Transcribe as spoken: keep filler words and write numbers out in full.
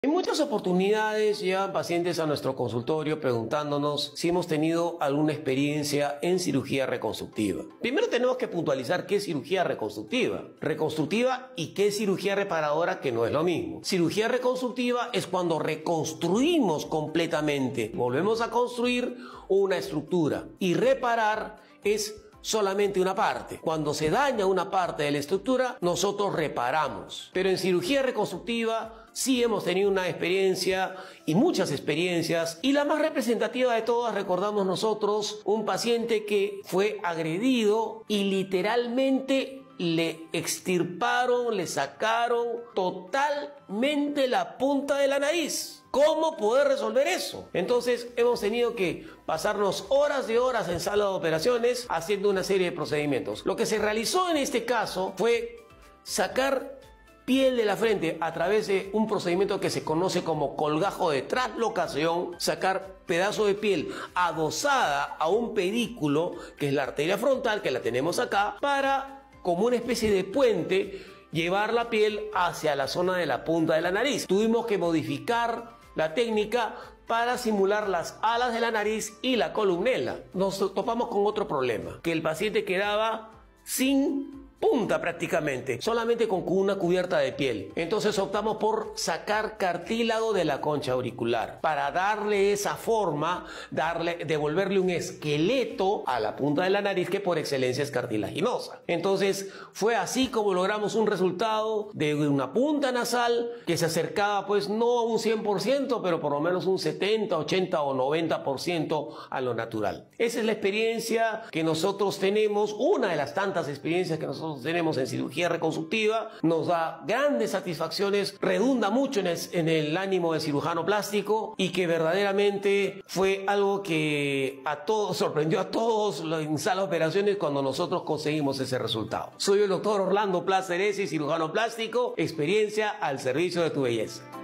En muchas oportunidades llegan pacientes a nuestro consultorio preguntándonos si hemos tenido alguna experiencia en cirugía reconstructiva. Primero tenemos que puntualizar qué es cirugía reconstructiva. Reconstructiva y qué es cirugía reparadora, que no es lo mismo. Cirugía reconstructiva es cuando reconstruimos completamente, volvemos a construir una estructura, y reparar es solamente una parte. Cuando se daña una parte de la estructura, nosotros reparamos. Pero en cirugía reconstructiva sí hemos tenido una experiencia y muchas experiencias, y la más representativa de todas, recordamos nosotros, un paciente que fue agredido y literalmente le extirparon, le sacaron totalmente la punta de la nariz. ¿Cómo poder resolver eso? Entonces hemos tenido que pasarnos horas de horas en sala de operaciones haciendo una serie de procedimientos. Lo que se realizó en este caso fue sacar piel de la frente a través de un procedimiento que se conoce como colgajo de traslocación, sacar pedazo de piel adosada a un pedículo, que es la arteria frontal, que la tenemos acá, para, como una especie de puente, llevar la piel hacia la zona de la punta de la nariz. Tuvimos que modificar la técnica para simular las alas de la nariz y la columela. Nos topamos con otro problema, que el paciente quedaba sin punta prácticamente, solamente con una cubierta de piel. Entonces optamos por sacar cartílago de la concha auricular para darle esa forma, darle, devolverle un esqueleto a la punta de la nariz, que por excelencia es cartilaginosa. Entonces fue así como logramos un resultado de una punta nasal que se acercaba, pues no a un cien por ciento, pero por lo menos un setenta, ochenta o noventa por ciento a lo natural. Esa es la experiencia que nosotros tenemos, una de las tantas experiencias que nosotros tenemos en cirugía reconstructiva. Nos da grandes satisfacciones, redunda mucho en el, en el ánimo del cirujano plástico, y que verdaderamente fue algo que a todos sorprendió a todos en sala de operaciones cuando nosotros conseguimos ese resultado. Soy el doctor Orlando Plaza Heresi, cirujano plástico, experiencia al servicio de tu belleza.